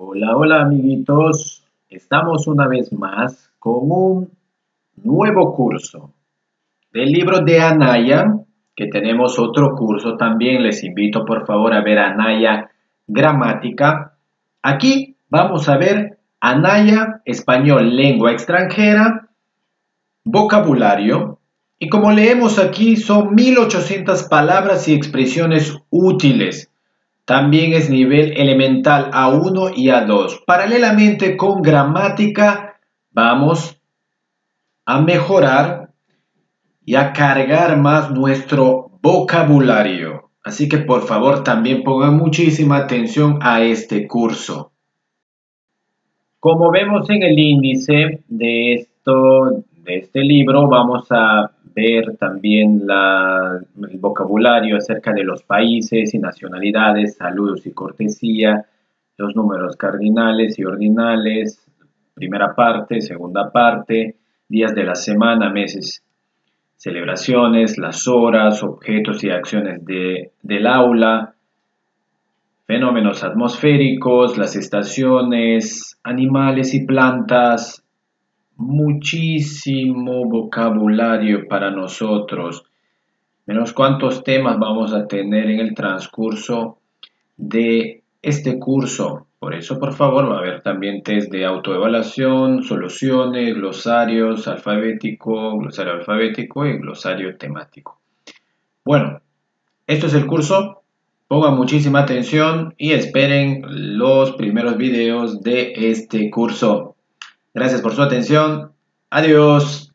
Hola, hola amiguitos. Estamos una vez más con un nuevo curso del libro de Anaya, que tenemos otro curso también. Les invito por favor a ver Anaya Gramática. Aquí vamos a ver Anaya Español Lengua Extranjera, vocabulario. Y como leemos aquí son 1800 palabras y expresiones útiles. También es nivel elemental A1 y A2. Paralelamente con gramática vamos a mejorar y a cargar más nuestro vocabulario. Así que por favor también pongan muchísima atención a este curso. Como vemos en el índice de este libro, vamos a ver también el vocabulario acerca de los países y nacionalidades, saludos y cortesía, los números cardinales y ordinales, primera parte, segunda parte, días de la semana, meses, celebraciones, las horas, objetos y acciones del aula, fenómenos atmosféricos, las estaciones, animales y plantas, muchísimo vocabulario para nosotros. Menos cuántos temas vamos a tener en el transcurso de este curso. Por eso, por favor, va a haber también test de autoevaluación, soluciones, glosario alfabético y glosario temático. Bueno, esto es el curso. Pongan muchísima atención y esperen los primeros videos de este curso. Gracias por su atención. Adiós.